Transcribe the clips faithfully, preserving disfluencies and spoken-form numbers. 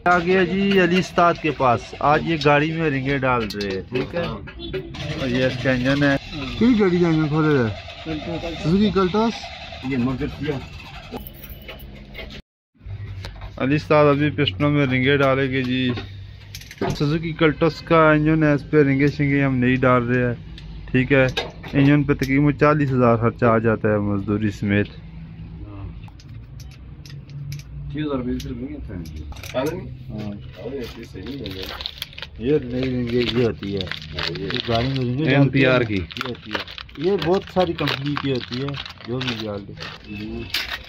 आ गया जी अली उस्ताद के पास। आज ये गाड़ी में रिंगे डाल रहे हैं, ठीक है। और ये इसका इंजन है। किस गाड़ी का इंजन खोल रहे हैं? Suzuki Cultus. ये अली उस्ताद अभी पिस्टनों में रिंगे डालेंगे जी। सुजुकी कल्टस का इंजन है, इस पे रिंगे शिंगे हम नहीं डाल रहे हैं, ठीक है। इंजन पे तकरीबन चालीस हजार खर्चा आ जाता है मजदूरी समेत। ये नई रिंगे ये होती है, ये गाड़ी में रिंगे एम पी आर की ये होती है। ये बहुत सारी कंपनी की होती है, जो भी डाल दे।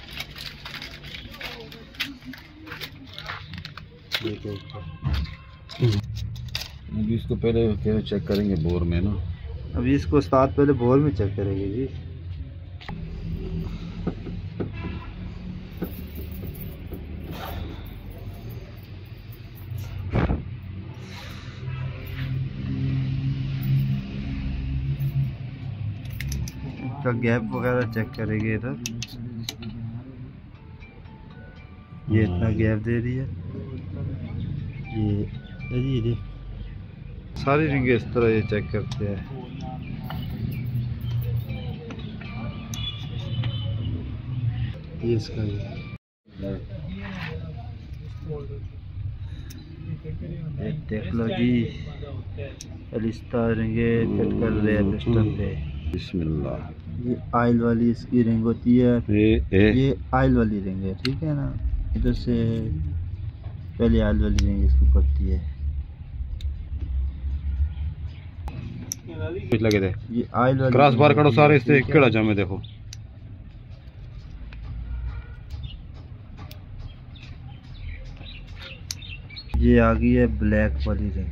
अभी इसको पहले क्या चेक करेंगे बोर में ना। अभी इसको उस्ताद पहले बोर में चेक करेंगे जी। इसका गैप वगैरह चेक करेंगे इधर। ये इतना गैप दे रही है। ये ये ये सारी रिंगे इस तरह ये चेक करते हैं। ये इसका ये देख लो जी, अली उस्ताद रिंगे फिट कर रहे हैं पिस्टन पे। बिस्मिल्लाह। ये आयल वाली इसकी रिंग होती है। ए, ए। ये आयल वाली रिंग है, ठीक है ना। इधर से पहले आयल वाली रिंग इसकी पड़ती है। लगे थे ये आयल वाली क्रॉस बार करो सारे इससे केड़ा जामे देखो। ये आ गई है ब्लैक वाली रिंग।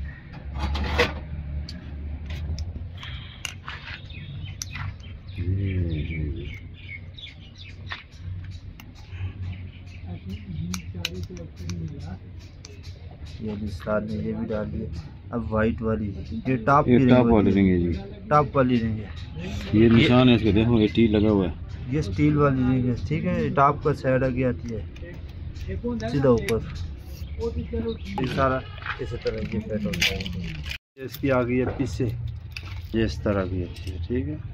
ये उस्ताद ने ये भी डाल दिया। अब वाइट वाली ये टॉप की टॉप वाली रिंग है जी। टॉप वाली रिंग है। ये निशान है इसके, देखो ये टी लगा हुआ है। ये स्टील वाली रिंग है, ठीक है। टॉप का साइड आगे आती है सीधा ऊपर। ये सारा इसी तरह ये सेट होता है। इसकी आ गई है पीछे, ये इस तरह की अच्छी है, ठीक है।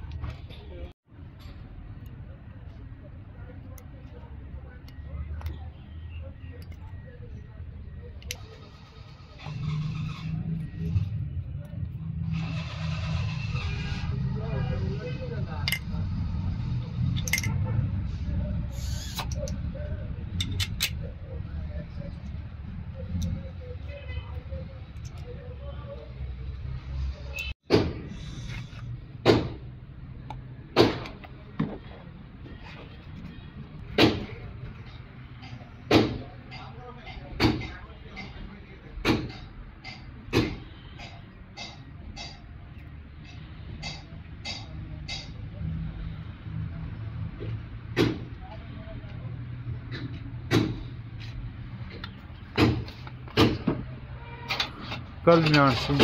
कल मियाँ सुन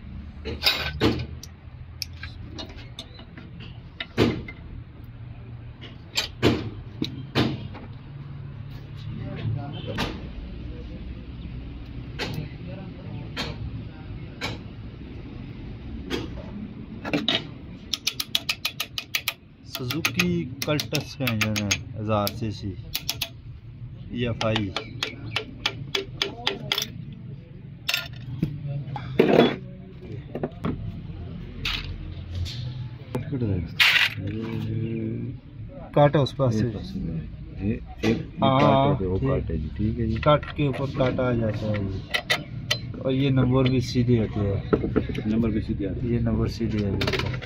सुजुकी कल्टस का इंजन है, हजार सी सी ई एफ आई। काटा उस पास से ठीक है जी। काट के ऊपर काटा आ जाता है जी। और ये नंबर भी सीधे होते हैं। नंबर भी सीधे आते हैं। ये नंबर सीधे है।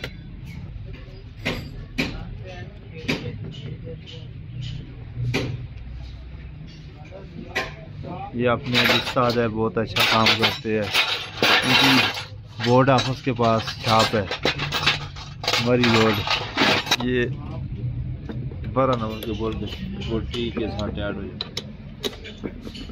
ये अपने उस्ताद है, बहुत अच्छा काम करते हैं। उनकी बोर्ड ऑफिस के पास शॉप है, मरी रोड। ये बारह नंबर के बोर्ड बोटी के साथ ऐड हो जाए।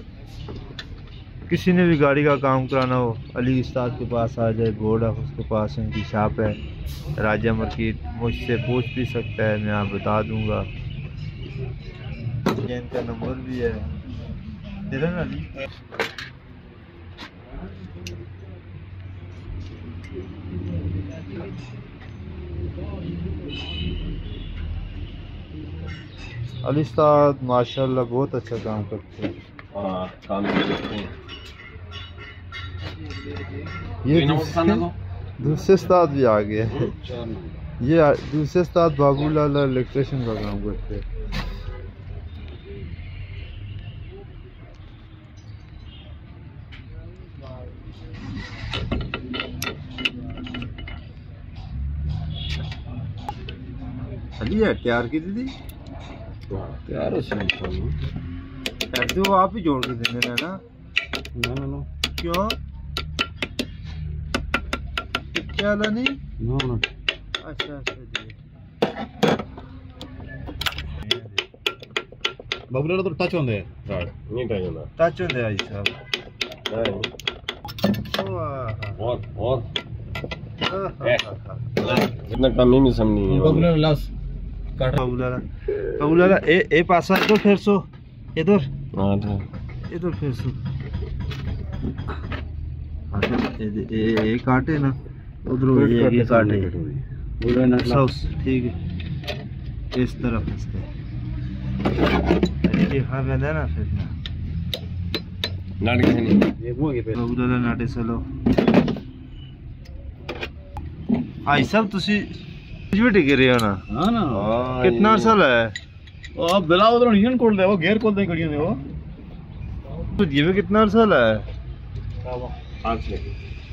किसी ने भी गाड़ी का काम कराना हो अली उस्ताद के पास आ जाए। बोर्ड ऑफिस के पास उनकी शॉप है, राजा मार्केट। मुझसे पूछ भी सकता है, मैं आप बता दूंगा। इनका नंबर भी है, दे देना अली। अली उस्ताद माशाल्लाह बहुत अच्छा काम करते हैं। हाँ काम करते हैं। ये दूसरे दूसरे उस्ताद भी आ गए हैं। ये दूसरे उस्ताद बाबूलाल इलेक्ट्रिशियन का काम करते हैं। अली है तैयार की दीदी तैयार है ऐसे वो आप ही जोड़ के देने है ना? ना ना ना क्यों क्या नहीं? ना ना अच्छा अच्छा जी बाबूलाल तो टच होंगे राड नहीं टच होना टच होंगे आई साहब और और इतना कम ही में समझ नहीं है बाबूलाल लास्ट काट बाबूलाल बाबूलाल ए ए पासा इधर फिर सो इधर हां इधर फिर सो ए ए काटे ना उधर ये काटे पूरा ना सॉस ठीक है इस तरफ इसके ये खा गया ना फिर ना नाट के नहीं ये वो के पे बाबूलाल नाटे चलो आई सब तुसी भी टिके रहे हो ना? हां ना कितना साल है ओ बिला उधर इंजन खोल दे वो गेयर खोल दे गाड़ियां ने वो तो ये भी कितना साल है? आठ से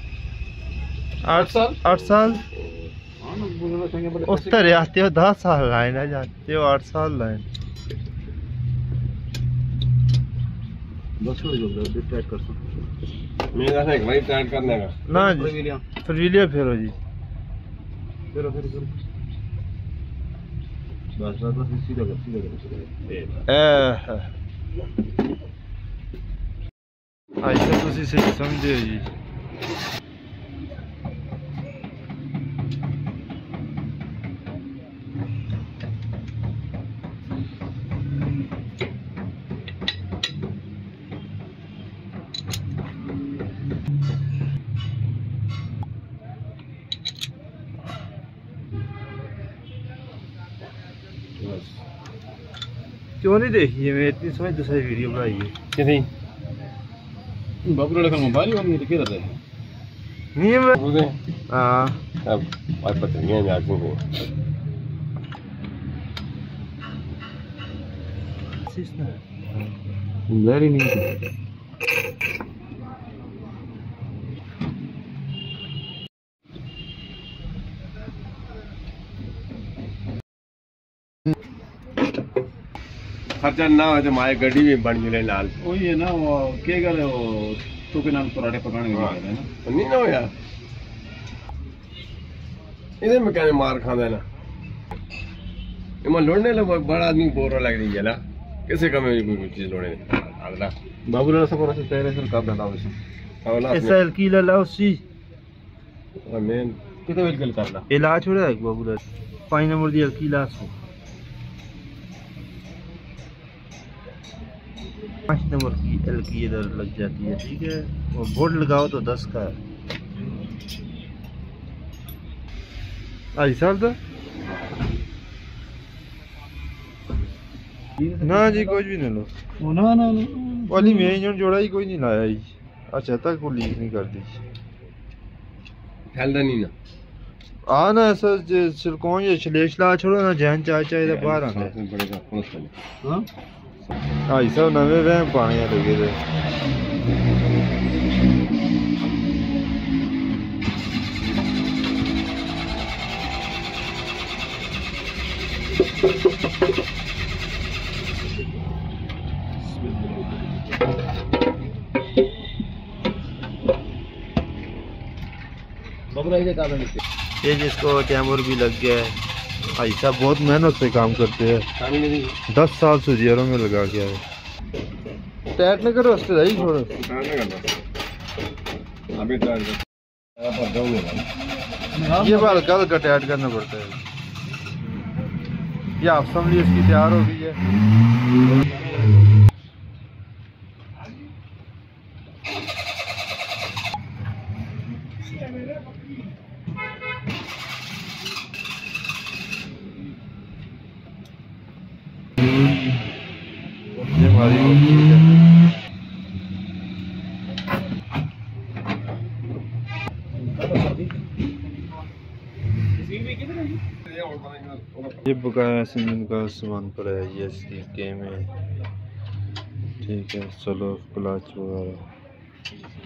आठ साल आठ साल उस तरह आते हो दस साल लाइन है जाते हो आठ साल लाइन बस छोड़ दो टाइट कर सकते मैं कहता है भाई टाइट करने का ना जी फिर वीलिया फेरो जी फेरो फेरो फेरो बस बस बस सीधा कर सीधा कर ए ऐसे तुसी से समझे जी क्यों नहीं देखी है? मैं इतनी समझ दूसरी वीडियो बनाई है कितनी बाबूलाल का मोबाइल और ये किधर है नहीं है रुके हां अब बात पता नहीं है आगे को सिस्टम वेरी नहीं खर्चा ना हो तो माए गड्डी भी बन गई लाल वही है ना वो के गले वो तो के नाम पराठे पकाने के है ना तो नहीं ना हो यार इधर में कहने मार खाना है ना इमा लोड़ने लगे बड़ा आदमी बोरा लग रही है ना कैसे कम है कोई चीज लोड़ने अगला बाबूलाल सब और से तेरे से कब डाला उसे अगला ऐसा की ला उसी मैं कितने वेल कर करला इलाज हो रहा है बाबूलाल पानी नंबर दिया की लाश हो पाँच नंबर की एल की इधर लग जाती है ठीक है और बोर्ड लगाओ तो दस का है आई साल था ना जी कुछ भी नहीं लो ना ना वाली में इंजन जोड़ा ही कोई नहीं लाया ही अच्छा तक को लीक नहीं कर दी फैलदा नहीं ना आ ना ऐसा सिलिकॉन या छलेश ला छोड़ो ना जहन चाय चाय दा बाहर आना हां आई सब नवे वहम पानी लगे दे ये जिसको टैमर भी लग गया है भाई साहब बहुत मेहनत से काम करते हैं दस साल से जियरों में लगा गया है टाइट न करो उससे रही छोड़ो ये बाल कल का टाइट करना पड़ता है ये आप समझ ली इसकी तैयार हो गई है हमारी हो गई है। ये बकाया सीमेंट का सामान पड़ा है ये सीके में, ठीक है। चलो क्लच वगैरह